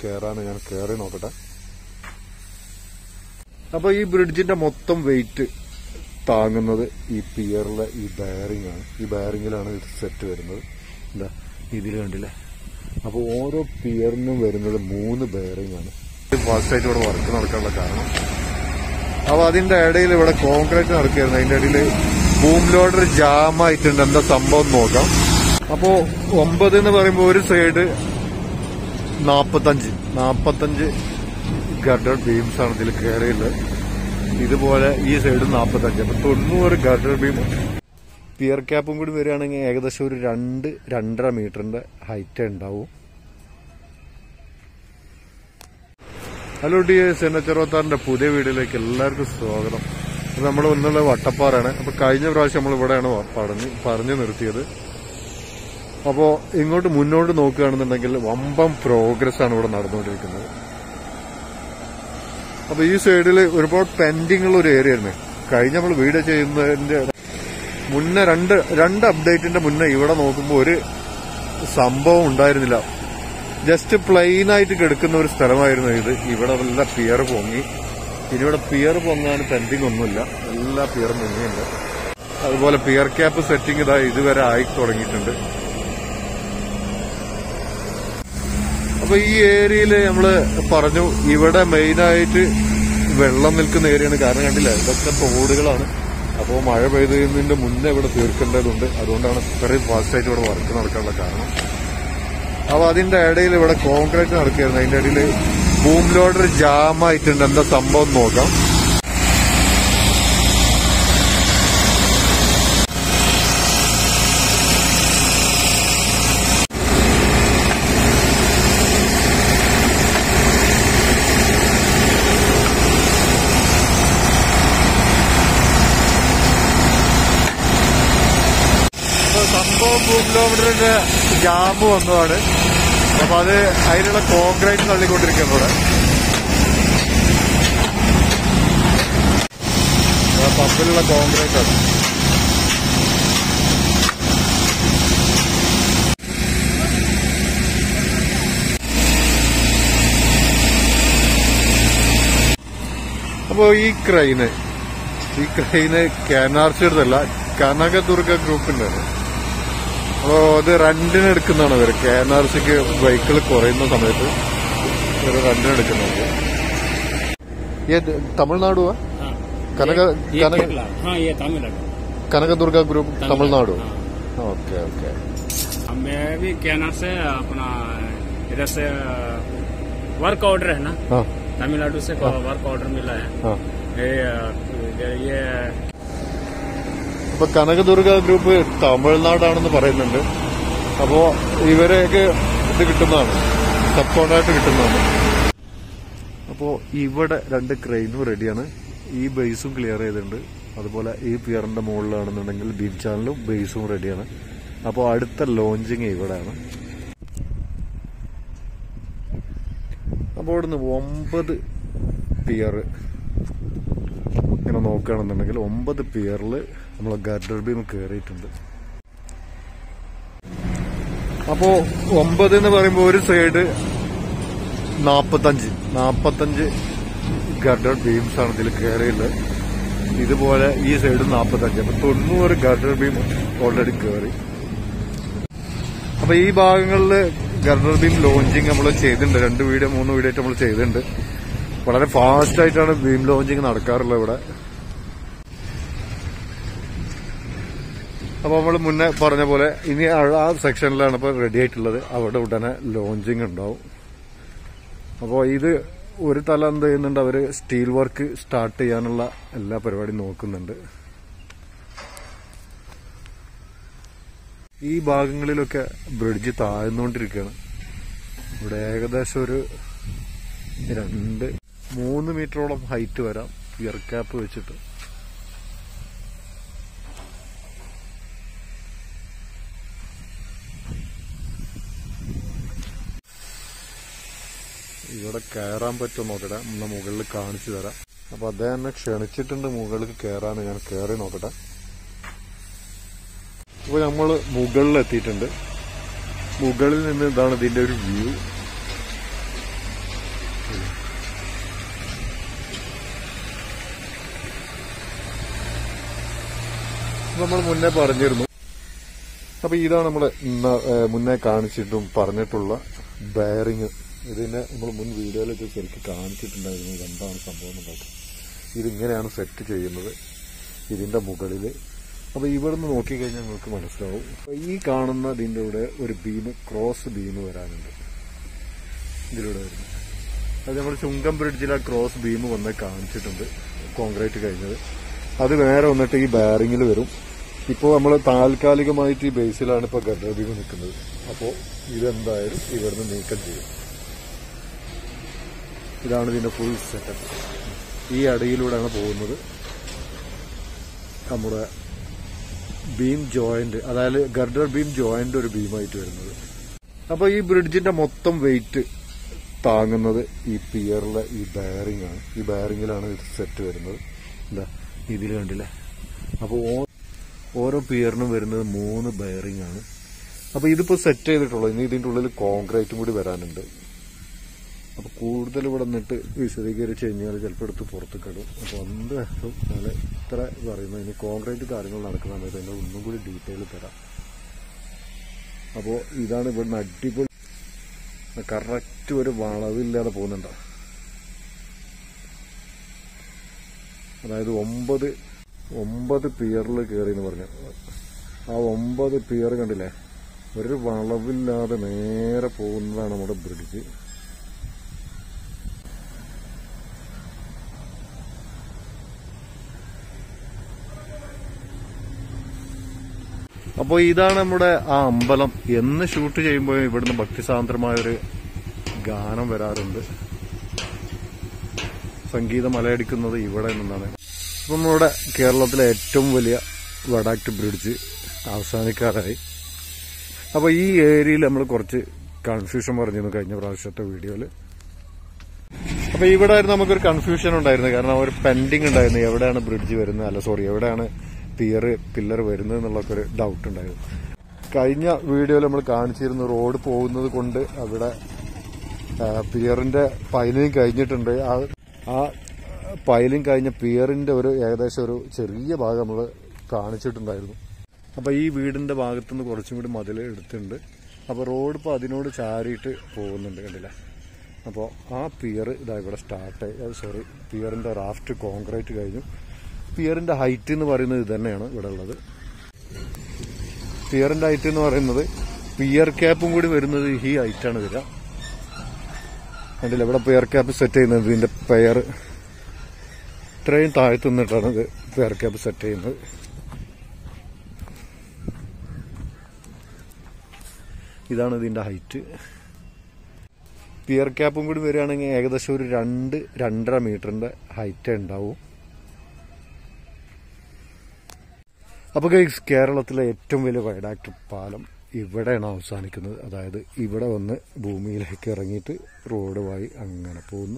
കയറാൻ ഞാൻ കയറി നോക്കട്ടെ. അപ്പൊ ഈ ബ്രിഡ്ജിന്റെ മൊത്തം വെയിറ്റ് താങ്ങുന്നത് ഈ പിയറിലെ ഈ ബെയറിംഗ് ആണ്. ഈ ബെയറിംഗിലാണ് ഇത് സെറ്റ് വരുന്നത്. എന്താ ഇതിൽ കണ്ടില്ലേ? അപ്പൊ ഓരോ പിയറിനും വരുന്നത് 3 ബെയറിംഗ് ആണ്. ഫാസ്റ്റായിട്ട് ഇവിടെ വർക്ക് നടക്കാനുള്ള കാരണം. അപ്പൊ അതിന്റെ ഇടയിൽ ഇവിടെ കോൺക്രീറ്റ് നടക്കുകയായിരുന്നു. അതിന്റെ ഇടയിൽ ബൂം ലോഡർ ജാം ആയിട്ടുണ്ട്. എന്താ സംഭവം നോക്കാം. അപ്പോ 9 എന്ന് പറയുമ്പോൾ ഒരു സൈഡ് 45 ഗർഡർ ബീംസ് ആണ് ഇതിൽ കയറിയുള്ളത്. ഇതുപോലെ ഈ സൈഡ് 45. അപ്പൊ 90 ഗർഡർ ബീം. പിയർ ക്യാപ്പും കൂടി വരികയാണെങ്കിൽ ഏകദേശം ഒരു 2-2.5 മീറ്ററിന്റെ ഹൈറ്റ് ഉണ്ടാവും. ഹലോ ഡിയേഴ്സ്, NH66 പുതിയ വീഡിയോയിലേക്ക് എല്ലാവർക്കും സ്വാഗതം. നമ്മൾ ഒന്നുള്ള വട്ടപ്പാറാണ്. അപ്പൊ കഴിഞ്ഞ പ്രാവശ്യം നമ്മൾ ഇവിടെയാണ് പറഞ്ഞു നിർത്തിയത്. അപ്പോ ഇങ്ങോട്ട് മുന്നോട്ട് നോക്കുകയാണെന്നുണ്ടെങ്കിൽ വമ്പം പ്രോഗ്രസ് ആണ് ഇവിടെ നടന്നുകൊണ്ടിരിക്കുന്നത്. അപ്പൊ ഈ സൈഡിൽ ഒരുപാട് പെൻഡിങ് ഉള്ള ഒരു ഏരിയ ആയിരുന്നു. കഴിഞ്ഞ നമ്മൾ വീഡിയോ ചെയ്യുന്നതിന്റെ മുന്നേ രണ്ട് അപ്ഡേറ്റിന്റെ മുന്നേ ഇവിടെ നോക്കുമ്പോൾ ഒരു സംഭവം ഉണ്ടായിരുന്നില്ല. ജസ്റ്റ് പ്ലെയിൻ ആയിട്ട് കിടക്കുന്ന ഒരു സ്ഥലമായിരുന്നു ഇത്. ഇവിടെ നല്ല പിയർ പൊങ്ങി. ഇനി ഇവിടെ പിയർ പൊങ്ങാൻ പെൻഡിങ് ഒന്നുമില്ല. എല്ലാ പിയർ പൊങ്ങിയുണ്ട്. അതുപോലെ പിയർ ക്യാപ്പ് സെറ്റിംഗ് ഇതുവരെ ആയി തുടങ്ങിയിട്ടുണ്ട്. അപ്പൊ ഈ ഏരിയയില് നമ്മള് പറഞ്ഞു ഇവിടെ മെയിനായിട്ട് വെള്ളം നിൽക്കുന്ന ഏരിയയാണ്. കാരണം കണ്ടില്ല, ഇതൊക്കെ തോടുകളാണ്. അപ്പോൾ മഴ പെയ്തതിന്റെ മുന്നേ ഇവിടെ തീർക്കേണ്ടതുണ്ട്. അതുകൊണ്ടാണ് ഇത്രയും ഫാസ്റ്റായിട്ട് ഇവിടെ വർക്ക് നടക്കാനുള്ള കാരണം. അപ്പൊ അതിന്റെ ഇടയിൽ ഇവിടെ കോൺക്രീറ്റ് നടക്കുകയായിരുന്നു. അതിന്റെ ഇടയിൽ ബൂം ലോഡർ ജാം ആയിട്ടുണ്ട്. എന്താ സംഭവം നോക്കാം. സംഭവം ബൂം ലോഡറിന്റെ ജാമ്പ് വന്നതാണ്. അപ്പൊ അത് അതിനുള്ള കോൺക്രീറ്റ് തള്ളിക്കൊണ്ടിരിക്കുന്നു. ഇവിടെ പമ്പിലുള്ള കോൺക്രീറ്റ് ആണ്. അപ്പോ ഈ ക്രെയിന് KNRCയുടേതല്ല, കനകദുർഗ ഗ്രൂപ്പിന്റെ ആണ്. അപ്പോ അത് റെന്റിന് എടുക്കുന്നതാണ് ഇവര്. KNRCക്ക് വെഹിക്കിൾ കുറയുന്ന സമയത്ത് ഇവര് റെന്റിന് എടുക്കുന്നുണ്ട്. തമിഴ്നാടുവാ? Kanakadurga group Tamil Nadu. Okay okay. मैं भी KNR से अपना इधर से वर्क ऑर्डर है ना, तमिलनाडु से वर्क ऑर्डर मिला है. ये അപ്പൊ കനകദുർഗ ഗ്രൂപ്പ് തമിഴ്നാടാണെന്ന് പറയുന്നുണ്ട്. അപ്പോ ഇവരെയൊക്കെ ഇത് കിട്ടുന്നതാണ്, സബ് കോൺട്രാക്ട് കിട്ടുന്നതാണ്. അപ്പോ ഇവിടെ 2 ക്രെയിനും റെഡിയാണ്. ഈ ബേസും ക്ലിയർ ചെയ്തിട്ടുണ്ട്. അതുപോലെ ഈ പിയറിന്റെ മുകളിലാണെന്നുണ്ടെങ്കിൽ ബീം ചാനലും ബേസും റെഡിയാണ്. അപ്പോൾ അടുത്ത ലോഞ്ചിങ് ഇവിടെയാണ്. അപ്പോൾ ഇവിടുന്ന് 9 പിയർ ഇങ്ങനെ നോക്കുകയാണെന്നുണ്ടെങ്കിൽ 9 പിയറിൽ നമ്മളെ ഗർഡർ ബീം കയറിയിട്ടുണ്ട്. അപ്പോ 9 എന്ന് പറയുമ്പോൾ ഒരു സൈഡ് 45 ഗർഡർ ബീംസ് ആണ് ഇതിൽ കയറിയുള്ളത്. ഇതുപോലെ ഈ സൈഡ് 45. അപ്പൊ 90 ഗർഡർ ബീം ഓൾറെഡി കയറി. അപ്പൊ ഈ ഭാഗങ്ങളിൽ ഗർഡർ ബീം ലോഞ്ചിങ് നമ്മൾ ചെയ്തിട്ടുണ്ട്. 2 വീഡിയോ 3 വീഡിയോ ആയിട്ട് നമ്മൾ ചെയ്തിട്ടുണ്ട്. വളരെ ഫാസ്റ്റ് ആയിട്ടാണ് ബീം ലോഞ്ചിങ് നടക്കാറുള്ളത് ഇവിടെ. അപ്പൊ നമ്മൾ മുന്നേ പറഞ്ഞ പോലെ ഇനി ആ സെക്ഷനിലാണ് ഇപ്പൊ റെഡി ആയിട്ടുള്ളത്. അവിടെ ഉടനെ ലോഞ്ചിങ് ഉണ്ടാവും. അപ്പോൾ ഇത് ഒരു തല എന്ത് ചെയ്യുന്നുണ്ട്, അവര് സ്റ്റീൽ വർക്ക് സ്റ്റാർട്ട് ചെയ്യാനുള്ള എല്ലാ പരിപാടിയും നോക്കുന്നുണ്ട്. ഈ ഭാഗങ്ങളിലൊക്കെ ബ്രിഡ്ജ് താഴ്ന്നുകൊണ്ടിരിക്കുകയാണ്. ഇവിടെ ഏകദേശം ഒരു 2-3 മീറ്ററോളം ഹൈറ്റ് വരാം പിയർ ക്യാപ്പ് വെച്ചിട്ട്. ഇവിടെ കയറാൻ പറ്റുമോ നോക്കട്ടെ. നമ്മളെ മുകളിൽ കാണിച്ചു തരാം. അപ്പൊ അദ്ദേഹം എന്നെ ക്ഷണിച്ചിട്ടുണ്ട് മുകളിൽ കയറാൻ. ഞാൻ കയറി നോക്കട്ടെ. അപ്പൊ നമ്മള് മുകളിൽ എത്തിയിട്ടുണ്ട്. മുകളിൽ നിന്ന് ഇതാണ് ഇതിന്റെ ഒരു വ്യൂ. നമ്മൾ മുന്നേ പറഞ്ഞിരുന്നു. അപ്പൊ ഇതാണ് നമ്മൾ മുന്നേ കാണിച്ചിട്ടും പറഞ്ഞിട്ടുള്ള ബെയറിങ്. ഇതിനെ നമ്മൾ മുൻ വീഡിയോയിൽ ഇത് ശരിക്കും കാണിച്ചിട്ടുണ്ടായിരുന്നു. എന്താണ് സംഭവം എന്നുള്ളത്. ഇതിങ്ങനെയാണ് സെറ്റ് ചെയ്യുന്നത് ഇതിന്റെ മുകളിൽ. അപ്പൊ ഇവിടുന്ന് നോക്കിക്കഴിഞ്ഞാൽ നിങ്ങൾക്ക് മനസ്സിലാവും. ഈ കാണുന്ന ഇതിന്റെ കൂടെ ഒരു ബീം, ക്രോസ് ബീം വരാനുണ്ട് ഇതിലൂടെ വരുന്നത്. അത് നമ്മൾ ചുങ്കം ബ്രിഡ്ജിൽ ആ ക്രോസ് ബീം വന്ന് കാണിച്ചിട്ടുണ്ട്, കോൺക്രീറ്റ് കഴിഞ്ഞത്. അത് നേരെ വന്നിട്ട് ഈ ബെയറിങ്ങിൽ വരും. ഇപ്പോൾ നമ്മൾ താൽക്കാലികമായിട്ട് ഈ ബേസിലാണ് ഇപ്പോൾ ഗർഡർ ബീം നിൽക്കുന്നത്. അപ്പോൾ ഇതെന്തായാലും ഇവിടുന്ന് നീക്കം ചെയ്യും. ഇതാണ് ഇതിന്റെ ഫുൾ സെറ്റപ്പ്. ഈ അടിയിലൂടെയാണ് പോകുന്നത് നമ്മുടെ ബീം ജോയിന്റ്, അതായത് ഗർഡർ ബീം ജോയിന്റ് ഒരു ബീമായിട്ട് വരുന്നത്. അപ്പൊ ഈ ബ്രിഡ്ജിന്റെ മൊത്തം വെയിറ്റ് താങ്ങുന്നത് ഈ പിയറിലെ ഈ ബെയറിംഗ് ആണ്. ഈ ബെയറിംഗിലാണ് ഇത് സെറ്റ് വരുന്നത്. എന്താ ഇതിൽ കണ്ടില്ലേ. അപ്പോൾ ഓരോ പിയറിനും വരുന്നത് 3 ബെയറിംഗ് ആണ്. അപ്പൊ ഇതിപ്പോ സെറ്റ് ചെയ്തിട്ടുള്ളത്. ഇനി ഇതിന്റെ ഉള്ളിൽ കോൺക്രീറ്റും കൂടി വരാനുണ്ട്. അപ്പൊ കൂടുതൽ ഇവിടെ നിന്നിട്ട് വിശദീകരിച്ച് കഴിഞ്ഞാൽ ചിലപ്പോൾ എടുത്ത് പുറത്ത് കിടും. അപ്പൊ എന്തായാലും ഞാൻ ഇത്ര പറയുന്നത്. ഇനി കോൺക്രീറ്റ് കാര്യങ്ങൾ നടക്കുന്ന സമയത്ത് അതിന്റെ ഒന്നും കൂടി ഡീറ്റെയിൽ തരാം. അപ്പോ ഇതാണ് ഇവിടുന്ന് അടിപൊളി. കറക്റ്റ് ഒരു വളവില്ലാതെ പോകുന്നുണ്ടോ. അതായത് 9 പിയറിൽ കയറി എന്ന് പറഞ്ഞു. ആ 9 പിയർ കണ്ടില്ലേ, ഒരു വളവില്ലാതെ നേരെ പോകുന്നതാണ് നമ്മുടെ ബ്രിഡ്ജ്. അപ്പോൾ ഇതാണ് നമ്മുടെ ആ അമ്പലം. എന്ന് ഷൂട്ട് ചെയ്യുമ്പോൾ ഇവിടുന്ന് ഭക്തിസാന്ദ്രമായൊരു ഗാനം വരാറുണ്ട്. സംഗീതം അലയടിക്കുന്നത് ഇവിടെ നിന്നാണ്. അപ്പം നമ്മുടെ കേരളത്തിലെ ഏറ്റവും വലിയ വഡാക്ട് ബ്രിഡ്ജ് അവസാനിക്കാറായി. അപ്പോൾ ഈ ഏരിയയിൽ നമ്മൾ കുറച്ച് കൺഫ്യൂഷൻ പറഞ്ഞിരുന്നു കഴിഞ്ഞ പ്രാവശ്യത്തെ വീഡിയോയിൽ. അപ്പോൾ ഇവിടെ ആയിരുന്നു നമുക്കൊരു കൺഫ്യൂഷൻ ഉണ്ടായിരുന്നത്. കാരണം ഒരു പെൻഡിങ് ഉണ്ടായിരുന്നു. എവിടെയാണ് ബ്രിഡ്ജ് വരുന്നത്, എവിടെയാണ് പില്ലർ വരുന്നത് എന്നുള്ളൊക്കെ ഒരു ഡൗട്ട് ഉണ്ടായിരുന്നു. കഴിഞ്ഞ വീഡിയോയിൽ നമ്മൾ കാണിച്ചിരുന്നു റോഡ് പോകുന്നത് കൊണ്ട് അവിടെ പിയറിന്റെ പൈലിംഗ് കഴിഞ്ഞിട്ടുണ്ട്. ആ പൈലിംഗ് കഴിഞ്ഞ പിയറിന്റെ ഒരു ഏകദേശം ഒരു ചെറിയ ഭാഗം നമ്മൾ കാണിച്ചിട്ടുണ്ടായിരുന്നു. അപ്പൊ ഈ വീടിന്റെ ഭാഗത്തുനിന്ന് കുറച്ചും കൂടി മതിൽ എടുത്തിട്ടുണ്ട്. അപ്പൊ റോഡ് ഇപ്പോൾ അതിനോട് ചാരിയിട്ട് പോകുന്നുണ്ട്, കണ്ടില്ല. അപ്പോൾ ആ പിയർ ഇതാ ഇവിടെ സ്റ്റാർട്ടായി. പിയറിന്റെ റാഫ്റ്റ് കോൺക്രീറ്റ് കഴിഞ്ഞു. പിയറിന്റെ ഹൈറ്റ് എന്ന് പറയുന്നത് ഇത് തന്നെയാണ് ഇവിടെ ഉള്ളത്. പിയറിന്റെ ഹൈറ്റ് എന്ന് പറയുന്നത് പിയർ ക്യാപ്പും കൂടി വരുന്നത് ഈ ഹൈറ്റാണ് വരിക. കണ്ടില്ല, ഇവിടെ പിയർ ക്യാപ്പ് സെറ്റ് ചെയ്യുന്നത്. ഇതിന്റെ പെയർ ഇത്രയും താഴ്ത്തു നിന്നിട്ടാണ് ഇത് പിയർ ക്യാപ്പ് സെറ്റ് ചെയ്യുന്നത്. ഇതാണ് ഇതിന്റെ ഹൈറ്റ്. പിയർ ക്യാപ്പും കൂടി വരികയാണെങ്കിൽ ഏകദേശം ഒരു 2-2.5 മീറ്ററിന്റെ ഹൈറ്റ് ഉണ്ടാവും. അപ്പോൾ ഗൈസ്, കേരളത്തിലെ ഏറ്റവും വലിയ വൈഡാക്ട് പാലം ഇവിടെയാണ് അവസാനിക്കുന്നത്. അതായത് ഇവിടെ വന്ന് ഭൂമിയിലേക്ക് ഇറങ്ങിയിട്ട് റോഡ് വഴി അങ്ങനെ പോകുന്നു.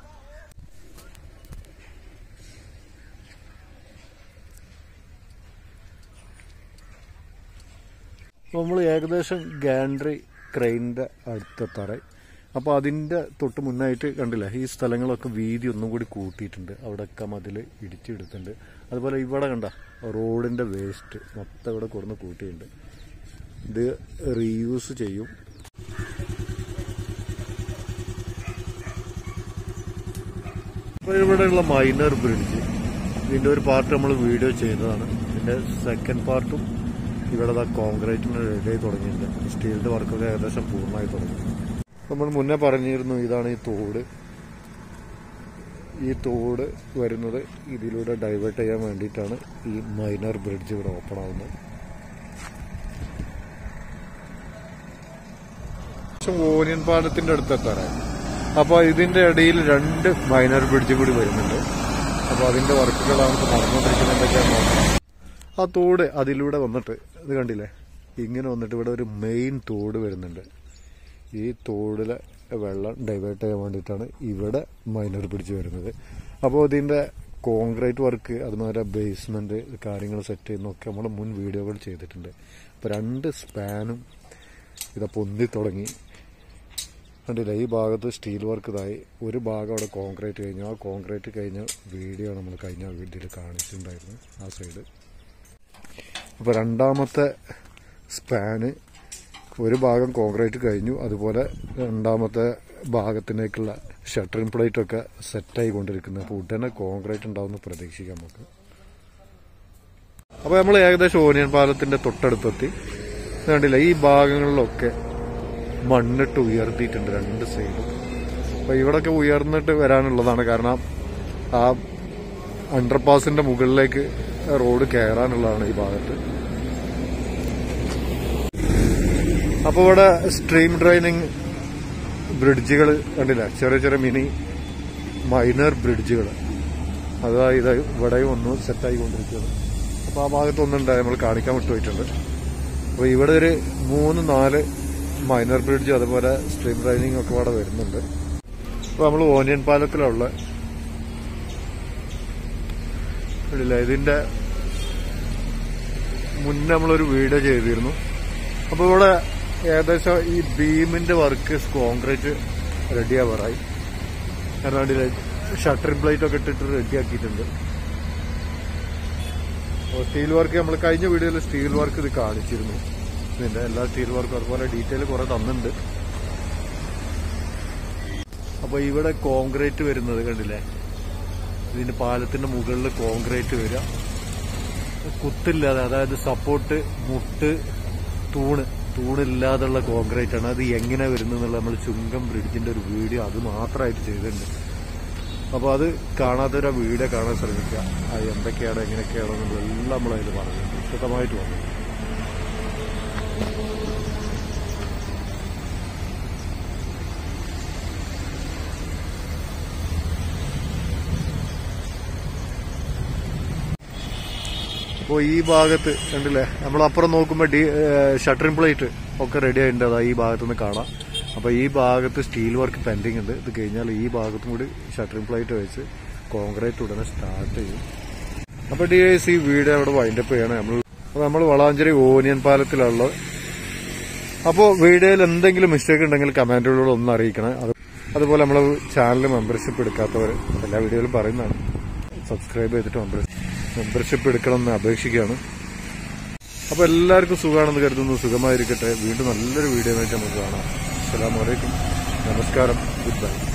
നമ്മൾ ഏകദേശം ഗാൻഡ്രി ക്രെയിനിന്റെ അടുത്തെത്താറായി. അപ്പോൾ അതിന്റെ തൊട്ട് മുന്നായിട്ട് കണ്ടില്ല, ഈ സ്ഥലങ്ങളൊക്കെ വീതി ഒന്നും കൂടി കൂട്ടിയിട്ടുണ്ട്. അവിടെയൊക്കെ മതിൽ ഇടിച്ചെടുത്തിട്ടുണ്ട്. അതുപോലെ ഇവിടെ കണ്ട റോഡിന്റെ വേസ്റ്റ് മൊത്തം ഇവിടെ കൊടുന്ന് കൂട്ടിയിട്ടുണ്ട്. ഇത് റീയൂസ് ചെയ്യും. അപ്പോൾ ഇവിടെയുള്ള മൈനർ ബ്രിഡ്ജ്, ഇതിന്റെ ഒരു പാർട്ട് നമ്മൾ വീഡിയോ ചെയ്തതാണ്. ഇതിന്റെ സെക്കൻഡ് പാർട്ടും ഇവിടെ കോൺക്രീറ്റിന് റെഡിയായി തുടങ്ങിയിട്ടുണ്ട്. സ്റ്റീലിന്റെ വർക്കൊക്കെ ഏകദേശം പൂർണ്ണമായി തുടങ്ങി. നമ്മൾ മുന്നേ പറഞ്ഞിരുന്നു ഇതാണ് ഈ തോട്. ഈ തോട് വരുന്നത് ഇതിലൂടെ ഡൈവേർട്ട് ചെയ്യാൻ വേണ്ടിയിട്ടാണ് ഈ മൈനർ ബ്രിഡ്ജ് ഇവിടെ ഓപ്പൺ ആവുന്നത്. ഓനിയൻ പാലത്തിന്റെ അടുത്തെത്താറായി. അപ്പോൾ ഇതിന്റെ ഇടയിൽ 2 മൈനർ ബ്രിഡ്ജ് കൂടി വരുന്നുണ്ട്. അപ്പോൾ അതിന്റെ വർക്കുകളാണ് നടന്നുകൊണ്ടിരിക്കുന്നതൊക്കെയാണ് നോക്കണം. ആ തോട് അതിലൂടെ വന്നിട്ട് ഇത് കണ്ടില്ലേ, ഇങ്ങനെ വന്നിട്ട് ഇവിടെ ഒരു മെയിൻ തോട് വരുന്നുണ്ട്. ഈ തോടിലെ വെള്ളം ഡൈവേർട്ട് ചെയ്യാൻ വേണ്ടിയിട്ടാണ് ഇവിടെ മൈനർ ബ്രിഡ്ജ് വരുന്നത്. അപ്പോൾ ഇതിന്റെ കോൺക്രീറ്റ് വർക്ക്, അതുമാതിരി ബേസ്മെന്റ് കാര്യങ്ങൾ സെറ്റ് ചെയ്യുന്നതൊക്കെ നമ്മൾ മുൻ വീഡിയോകൾ ചെയ്തിട്ടുണ്ട്. അപ്പോൾ 2 സ്പാനും ഇത് പൊന്തി തുടങ്ങി. കണ്ടില്ല, ഈ ഭാഗത്ത് സ്റ്റീൽ വർക്ക് ഇതായി. ഒരു ഭാഗം അവിടെ കോൺക്രീറ്റ് കഴിഞ്ഞു. ആ കോൺക്രീറ്റ് കഴിഞ്ഞ വീഡിയോ നമ്മൾ കഴിഞ്ഞ വീഡിയോയിൽ കാണിച്ചിട്ടുണ്ടായിരുന്നു. ആ സൈഡ് അപ്പോൾ രണ്ടാമത്തെ സ്പാന് ഒരു ഭാഗം കോൺക്രീറ്റ് കഴിഞ്ഞു. അതുപോലെ രണ്ടാമത്തെ ഭാഗത്തിലേക്കുള്ള ഷട്ടറിംഗ് പ്ലേറ്റൊക്കെ സെറ്റായിക്കൊണ്ടിരിക്കുന്നത്. അപ്പോൾ ഉടനെ കോൺക്രീറ്റ് ഉണ്ടാവുമെന്ന് പ്രതീക്ഷിക്കാം നമുക്ക്. അപ്പോൾ നമ്മൾ ഏകദേശം ഓനിയൻ പാലത്തിന്റെ തൊട്ടടുത്തെത്തി. കണ്ടില്ല, ഈ ഭാഗങ്ങളിലൊക്കെ മണ്ണിട്ട് ഉയർത്തിയിട്ടുണ്ട് രണ്ട് സൈഡും. അപ്പോൾ ഇവിടെയൊക്കെ ഉയർന്നിട്ട് വരാനുള്ളതാണ്, കാരണം ആ അണ്ടർപാസിന്റെ മുകളിലേക്ക് റോഡ് കയറാനുള്ളതാണ് ഈ ഭാഗത്ത്. അപ്പോൾ ഇവിടെ സ്ട്രീം ഡ്രെയിനിങ് ബ്രിഡ്ജുകൾ കണ്ടില്ല, ചെറിയ ചെറിയ മൈനർ ബ്രിഡ്ജുകൾ. അതായത് ഇവിടെയും ഒന്ന് സെറ്റായിക്കൊണ്ടിരിക്കുകയാണ്. അപ്പോൾ ആ ഭാഗത്തൊന്നുണ്ടായി, നമ്മൾ കാണിക്കാൻ വിട്ടുപോയിട്ടുണ്ട്. അപ്പോൾ ഇവിടെ ഒരു 3-4 മൈനർ ബ്രിഡ്ജ് അതുപോലെ സ്ട്രീം ഡ്രെയിനിങ് ഒക്കെ ഇവിടെ വരുന്നുണ്ട്. അപ്പോൾ നമ്മൾ ഓനിയൻ പാലത്തിലുള്ള ഇതിന്റെ മുന്നേ നമ്മളൊരു വീഡിയോ ചെയ്തിരുന്നു. അപ്പോൾ ഇവിടെ ഏകദേശം ഈ ബീമിന്റെ വർക്ക് കോൺക്രീറ്റ് റെഡിയാവാറായി. കാരണം ഷട്ടറിംഗ് പ്ലേറ്റ് ഒക്കെ ഇട്ടിട്ട് റെഡിയാക്കിയിട്ടുണ്ട്. സ്റ്റീൽ വർക്ക് നമ്മൾ കഴിഞ്ഞ വീഡിയോയിൽ സ്റ്റീൽ വർക്ക് ഇത് കാണിച്ചിരുന്നു. ഇതിന്റെ എല്ലാ സ്റ്റീൽ വർക്കും അതുപോലെ ഡീറ്റെയിൽ കുറെ തന്നിട്ടുണ്ട്. അപ്പൊ ഇവിടെ കോൺക്രീറ്റ് വരുന്നത് കണ്ടില്ലേ, ഇതിന്റെ പാലത്തിന്റെ മുകളിൽ കോൺക്രീറ്റ് വരിക, കുത്തില്ലാതെ, അതായത് സപ്പോർട്ട്, മുട്ട്, തൂണില്ലാതുള്ള കോൺക്രീറ്റ് ആണ്. അത് എങ്ങനെ വരുന്നെന്നുള്ള നമ്മൾ ചുങ്കം ബ്രിഡ്ജിന്റെ ഒരു വീഡിയോ അത് മാത്രമായിട്ട് ചെയ്തിട്ടുണ്ട്. അപ്പോൾ അത് കാണാത്തൊരു വീഡിയോ കാണാൻ ശ്രമിക്കുക. അത് എന്തൊക്കെയാണ് എങ്ങനെയൊക്കെയാണോ എന്നുള്ളതെല്ലാം നമ്മളതിൽ പറഞ്ഞു വിശദമായിട്ട് പറഞ്ഞു. അപ്പോൾ ഈ ഭാഗത്ത് കണ്ടില്ലേ, നമ്മളപ്പുറം നോക്കുമ്പോൾ ഷട്ടറിംഗ് പ്ലേറ്റ് ഒക്കെ റെഡി ആയിട്ടുണ്ട്. അതാ ഈ ഭാഗത്തുനിന്ന് കാണാം. അപ്പോൾ ഈ ഭാഗത്ത് സ്റ്റീൽ വർക്ക് പെൻഡിങ് ഉണ്ട്. ഇത് കഴിഞ്ഞാൽ ഈ ഭാഗത്തും കൂടി ഷട്ടറിംഗ് പ്ലേറ്റ് വെച്ച് കോൺക്രീറ്റ് ഉടനെ സ്റ്റാർട്ട് ചെയ്യും. അപ്പോൾ DIS ഈ വീഡിയോ അവിടെ വൈൻഡപ്പ് ചെയ്യണം. നമ്മൾ വളാഞ്ചേരി ഓനിയൻ പാലത്തിലുള്ളത്. അപ്പോൾ വീഡിയോയിൽ എന്തെങ്കിലും മിസ്റ്റേക്ക് ഉണ്ടെങ്കിൽ കമന്റുകളിലൂടെ ഒന്ന് അറിയിക്കണം. അതുപോലെ നമ്മൾ ചാനൽ മെമ്പർഷിപ്പ് എടുക്കാത്തവർ, എല്ലാ വീഡിയോയിലും പറയുന്നതാണ്, സബ്സ്ക്രൈബ് ചെയ്തിട്ട് മെമ്പർഷിപ്പ് എടുക്കണമെന്ന് അപേക്ഷിക്കുകയാണ്. അപ്പോൾ എല്ലാവർക്കും സുഖമാണെന്ന് കരുതുന്നു. സുഖമായിരിക്കട്ടെ. വീണ്ടും നല്ലൊരു വീഡിയോ ആയിട്ട് നമുക്ക് കാണാം. അസ്സലാമു അലൈക്കും. നമസ്കാരം. Good by.